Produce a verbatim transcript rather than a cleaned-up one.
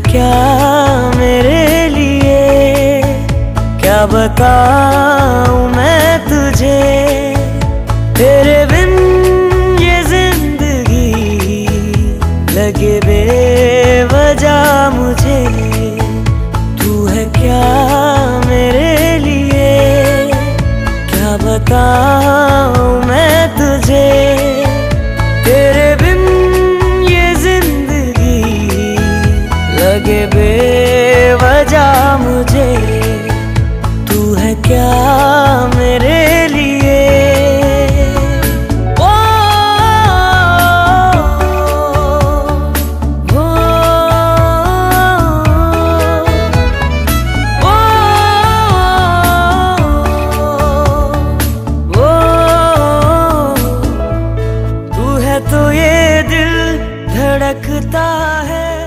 क्या मेरे लिए, क्या बताऊं मैं तुझे। तेरे बिन ये जिंदगी लगे बेवजह मुझे। तू है क्या मेरे लिए, क्या बताऊं मैं तुझे। तेरे बिन ये जिंदगी लगे बेवजह मुझे। तू है क्या मेरे लिए। ओ, ओ, ओ, ओ, तू है तो ये दिल धड़कता है।